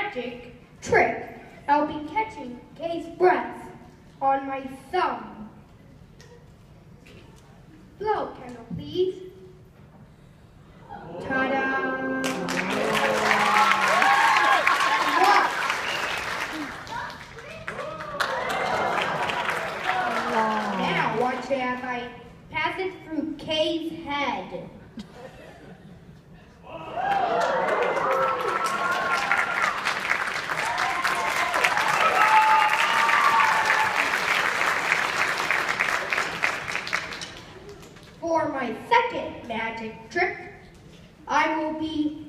magic trick, I'll be catching Kay's breath on my thumb. Blow, candle, please. Ta-da! Watch. Now watch as I pass it through Kay's head. For my second magic trick, I will be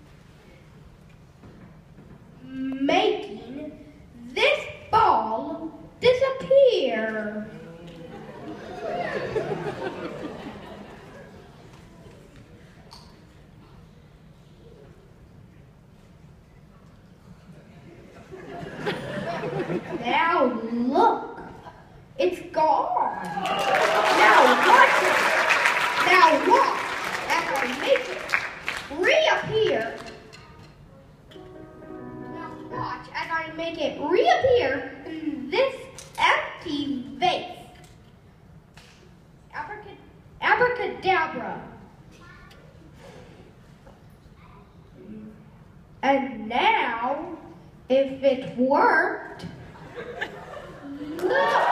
making this ball disappear. Now look, it's gone. Now watch it. Now watch as I make it reappear. Now watch as I make it reappear in this empty vase. Abracadabra. And now, if it worked, look!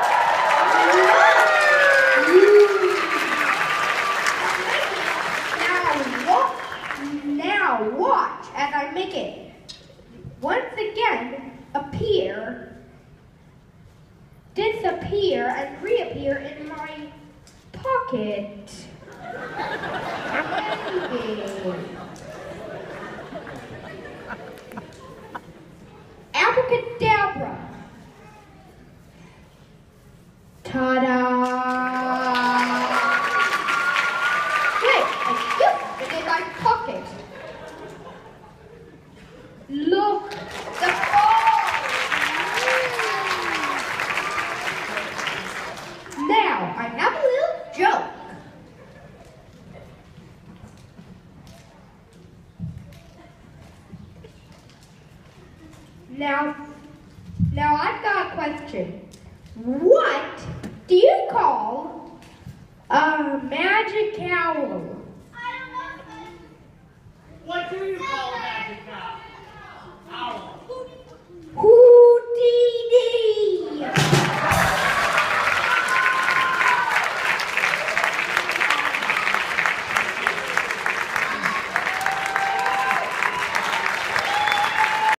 Now watch as I make it once again appear, disappear, and reappear in my pocket. Abracadabra. Ta-da! Wait, I just put it in my pocket. Look, the ball! Now, I have a little joke. Now I've got a question. What do you call a magic owl?